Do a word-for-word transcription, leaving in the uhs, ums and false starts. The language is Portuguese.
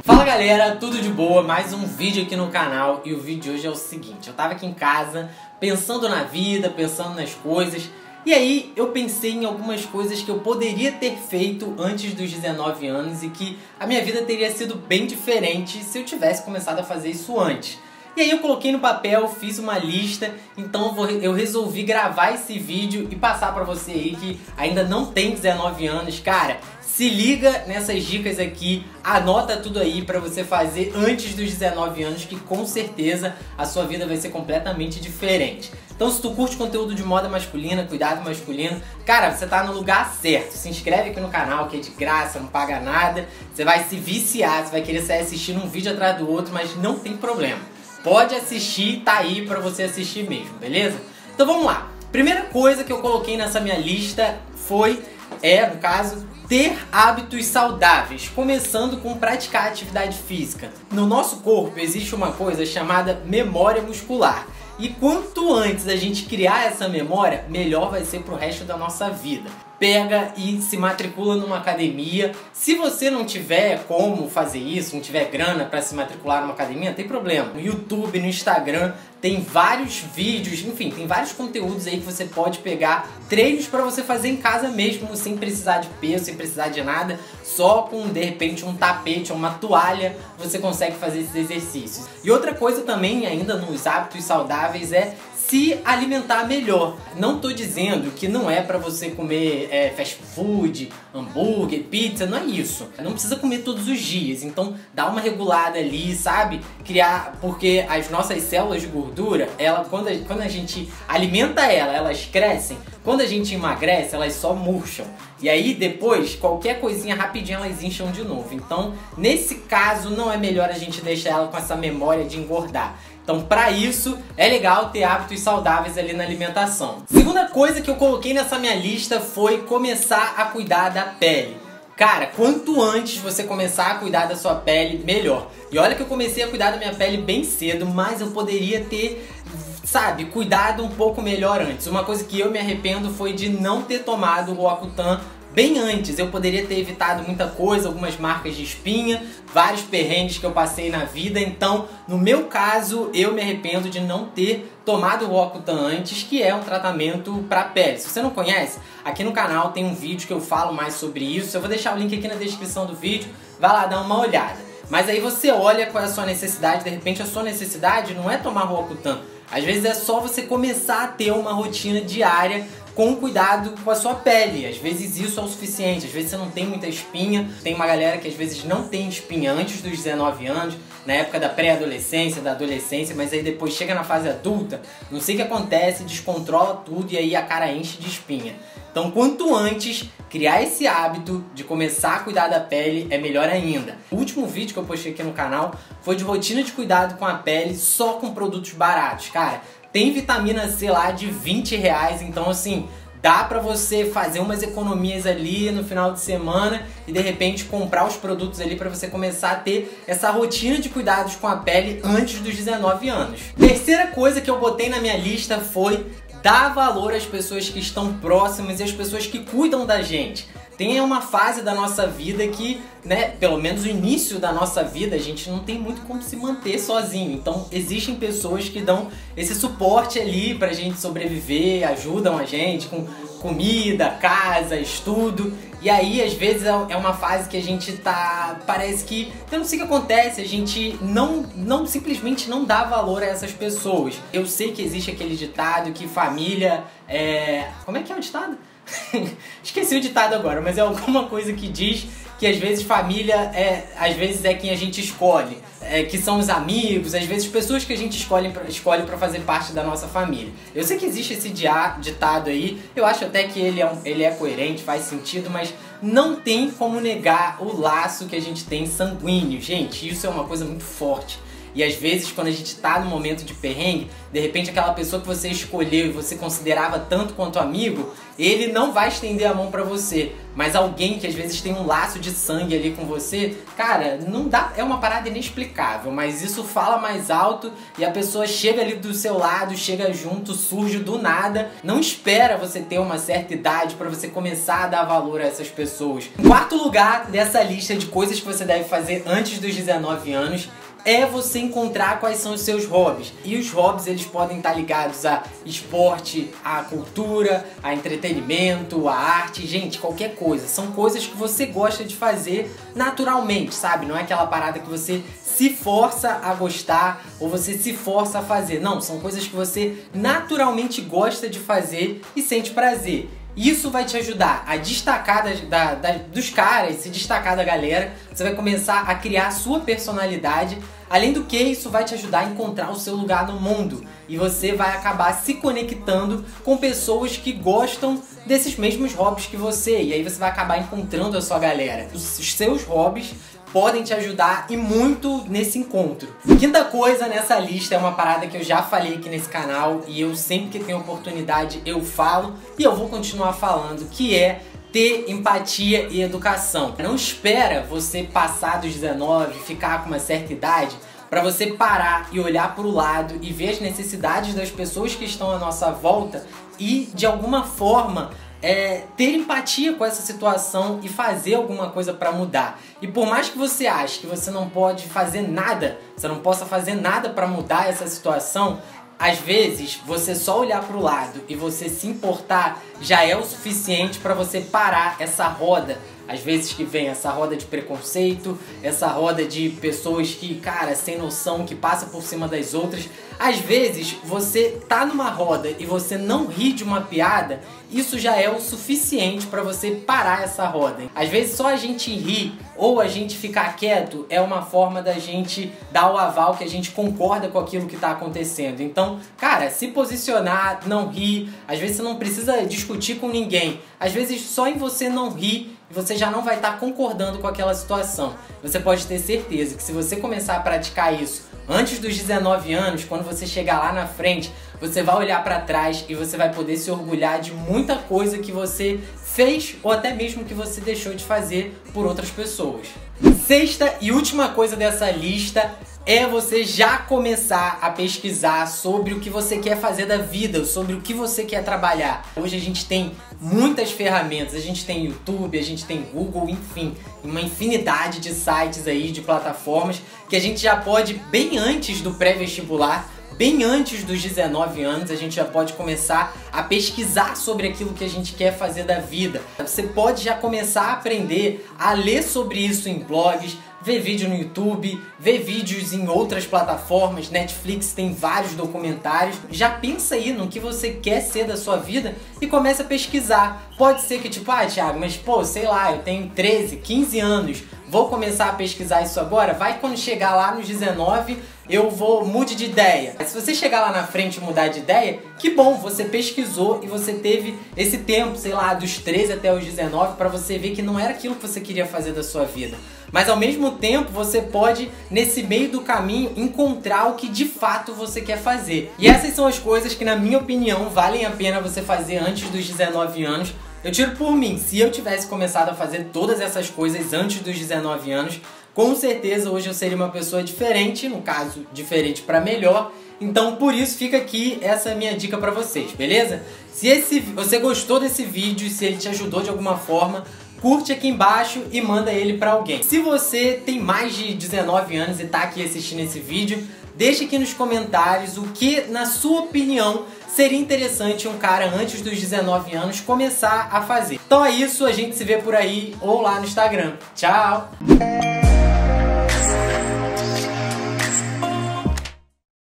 Fala galera, tudo de boa? Mais um vídeo aqui no canal e o vídeo de hoje é o seguinte: eu tava aqui em casa pensando na vida, pensando nas coisas e aí eu pensei em algumas coisas que eu poderia ter feito antes dos dezenove anos e que a minha vida teria sido bem diferente se eu tivesse começado a fazer isso antes. E aí eu coloquei no papel, fiz uma lista, então eu, vou, eu resolvi gravar esse vídeo e passar pra você aí que ainda não tem dezenove anos. Cara, se liga nessas dicas aqui, anota tudo aí pra você fazer antes dos dezenove anos, que com certeza a sua vida vai ser completamente diferente. Então se tu curte conteúdo de moda masculina, cuidado masculino, cara, você tá no lugar certo. Se inscreve aqui no canal que é de graça, não paga nada, você vai se viciar, você vai querer sair assistindo um vídeo atrás do outro, mas não tem problema. Pode assistir, tá aí pra você assistir mesmo, beleza? Então vamos lá. Primeira coisa que eu coloquei nessa minha lista foi, é, no caso, ter hábitos saudáveis, começando com praticar atividade física. No nosso corpo existe uma coisa chamada memória muscular. E quanto antes a gente criar essa memória, melhor vai ser pro resto da nossa vida. Pega e se matricula numa academia. Se você não tiver como fazer isso, não tiver grana para se matricular numa academia, não tem problema. No YouTube, no Instagram, tem vários vídeos, enfim, tem vários conteúdos aí que você pode pegar, treinos para você fazer em casa mesmo, sem precisar de peso, sem precisar de nada, só com, de repente, um tapete ou uma toalha, você consegue fazer esses exercícios. E outra coisa também, ainda nos hábitos saudáveis, é se alimentar melhor. Não tô dizendo que não é pra você comer é, fast food, hambúrguer, pizza, não é isso. Não precisa comer todos os dias, então dá uma regulada ali, sabe? Criar, porque as nossas células de gordura, ela, quando, a, quando a gente alimenta ela, elas crescem. Quando a gente emagrece, elas só murcham. E aí depois, qualquer coisinha rapidinho elas incham de novo. Então, nesse caso, não é melhor a gente deixar ela com essa memória de engordar. Então, para isso, é legal ter hábitos saudáveis ali na alimentação. Segunda coisa que eu coloquei nessa minha lista foi começar a cuidar da pele. Cara, quanto antes você começar a cuidar da sua pele, melhor. E olha que eu comecei a cuidar da minha pele bem cedo, mas eu poderia ter, sabe, cuidado um pouco melhor antes. Uma coisa que eu me arrependo foi de não ter tomado o Roacutan bem antes. Eu poderia ter evitado muita coisa, algumas marcas de espinha, vários perrengues que eu passei na vida. Então, no meu caso, eu me arrependo de não ter tomado o Roacutan antes, que é um tratamento para pele. Se você não conhece, aqui no canal tem um vídeo que eu falo mais sobre isso. Eu vou deixar o link aqui na descrição do vídeo, vai lá dar uma olhada. Mas aí você olha qual é a sua necessidade. De repente a sua necessidade não é tomar Roacutan. Às vezes é só você começar a ter uma rotina diária com cuidado com a sua pele. Às vezes isso é o suficiente, às vezes você não tem muita espinha. Tem uma galera que às vezes não tem espinha antes dos dezenove anos, na época da pré-adolescência, da adolescência, mas aí depois chega na fase adulta, não sei o que acontece, descontrola tudo e aí a cara enche de espinha. Então, quanto antes criar esse hábito de começar a cuidar da pele, é melhor ainda. O último vídeo que eu postei aqui no canal foi de rotina de cuidado com a pele só com produtos baratos. Cara, tem vitamina C lá de vinte reais, então assim, dá pra você fazer umas economias ali no final de semana e de repente comprar os produtos ali pra você começar a ter essa rotina de cuidados com a pele antes dos dezenove anos. Terceira coisa que eu botei na minha lista foi dar valor às pessoas que estão próximas e às pessoas que cuidam da gente. Tem uma fase da nossa vida que, né, pelo menos o início da nossa vida, a gente não tem muito como se manter sozinho. Então existem pessoas que dão esse suporte ali pra gente sobreviver, ajudam a gente com comida, casa, estudo. E aí, às vezes, é uma fase que a gente tá... Parece que... Eu não sei o que acontece, a gente não, não simplesmente não dá valor a essas pessoas. Eu sei que existe aquele ditado que família é... Como é que é o ditado? Esqueci o ditado agora, mas é alguma coisa que diz que às vezes família é, às vezes é quem a gente escolhe, é, que são os amigos, às vezes pessoas que a gente escolhe pra, escolhe para fazer parte da nossa família. Eu sei que existe esse dia, ditado aí, eu acho até que ele é, um, ele é coerente, faz sentido, mas não tem como negar o laço que a gente tem sanguíneo, gente, isso é uma coisa muito forte. E às vezes quando a gente tá no momento de perrengue, de repente aquela pessoa que você escolheu e você considerava tanto quanto amigo, ele não vai estender a mão pra você. Mas alguém que às vezes tem um laço de sangue ali com você, cara, não dá, é uma parada inexplicável, mas isso fala mais alto e a pessoa chega ali do seu lado, chega junto, surge do nada. Não espera você ter uma certa idade pra você começar a dar valor a essas pessoas. Em quarto lugar dessa lista de coisas que você deve fazer antes dos dezenove anos, é você encontrar quais são os seus hobbies. E os hobbies, eles podem estar ligados a esporte, a cultura, a entretenimento, a arte, gente, qualquer coisa. São coisas que você gosta de fazer naturalmente, sabe? Não é aquela parada que você se força a gostar ou você se força a fazer. Não, são coisas que você naturalmente gosta de fazer e sente prazer. Isso vai te ajudar a destacar da, da, da, dos caras, se destacar da galera. Você vai começar a criar a sua personalidade. Além do que, isso vai te ajudar a encontrar o seu lugar no mundo. E você vai acabar se conectando com pessoas que gostam desses mesmos hobbies que você. E aí você vai acabar encontrando a sua galera. Os, os seus hobbies podem te ajudar e muito nesse encontro. Quinta coisa nessa lista é uma parada que eu já falei aqui nesse canal e eu sempre que tenho oportunidade eu falo e eu vou continuar falando, que é ter empatia e educação. Não espera você passar dos dezenove, ficar com uma certa idade, para você parar e olhar para o lado e ver as necessidades das pessoas que estão à nossa volta e de alguma forma É, ter empatia com essa situação e fazer alguma coisa pra mudar. E por mais que você ache que você não pode fazer nada, você não possa fazer nada pra mudar essa situação, às vezes você só olhar pro lado e você se importar já é o suficiente pra você parar essa roda. Às vezes que vem essa roda de preconceito, essa roda de pessoas que, cara, sem noção, que passa por cima das outras. Às vezes você tá numa roda e você não ri de uma piada, isso já é o suficiente pra você parar essa roda. Às vezes só a gente rir ou a gente ficar quieto é uma forma da gente dar o aval que a gente concorda com aquilo que tá acontecendo. Então, cara, se posicionar, não rir, às vezes você não precisa discutir com ninguém. Às vezes só em você não rir, você já não vai estar concordando com aquela situação. Você pode ter certeza que se você começar a praticar isso antes dos dezenove anos, quando você chegar lá na frente, você vai olhar para trás e você vai poder se orgulhar de muita coisa que você fez ou até mesmo que você deixou de fazer por outras pessoas. Sexta e última coisa dessa lista é você já começar a pesquisar sobre o que você quer fazer da vida, sobre o que você quer trabalhar. Hoje a gente tem muitas ferramentas, a gente tem YouTube, a gente tem Google, enfim, uma infinidade de sites aí, de plataformas, que a gente já pode, bem antes do pré-vestibular, bem antes dos dezenove anos, a gente já pode começar a pesquisar sobre aquilo que a gente quer fazer da vida. Você pode já começar a aprender a ler sobre isso em blogs, ver vídeo no YouTube, ver vídeos em outras plataformas. Netflix tem vários documentários. Já pensa aí no que você quer ser da sua vida e começa a pesquisar. Pode ser que tipo, ah, Thiago, mas pô, sei lá, eu tenho treze, quinze anos, vou começar a pesquisar isso agora? Vai que quando chegar lá nos dezenove, eu vou mude de ideia. Se você chegar lá na frente e mudar de ideia, que bom, você pesquisou e você teve esse tempo, sei lá, dos treze até os dezenove, para você ver que não era aquilo que você queria fazer da sua vida. Mas ao mesmo tempo, você pode, nesse meio do caminho, encontrar o que de fato você quer fazer. E essas são as coisas que, na minha opinião, valem a pena você fazer antes dos dezenove anos. Eu tiro por mim, se eu tivesse começado a fazer todas essas coisas antes dos dezenove anos, com certeza hoje eu seria uma pessoa diferente, no caso, diferente para melhor. Então por isso fica aqui essa minha dica pra vocês, beleza? Se esse, você gostou desse vídeo e se ele te ajudou de alguma forma, curte aqui embaixo e manda ele pra alguém. Se você tem mais de dezenove anos e tá aqui assistindo esse vídeo, deixa aqui nos comentários o que, na sua opinião, seria interessante um cara antes dos dezenove anos começar a fazer. Então é isso, a gente se vê por aí ou lá no Instagram. Tchau!